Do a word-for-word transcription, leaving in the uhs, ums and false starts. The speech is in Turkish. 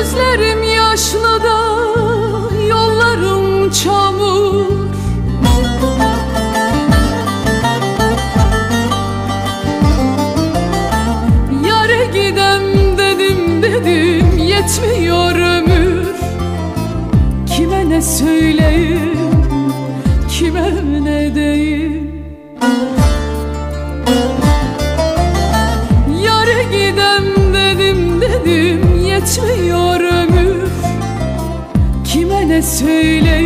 Gözlerim yaşlı da yollarım çamur. Yare gidem dedim dedim yetmiyor ömür. Kime ne söyleyeyim, kime ne deyim? Yare gidem dedim dedim yetmiyor ömür. Kime ne söyleyeyim,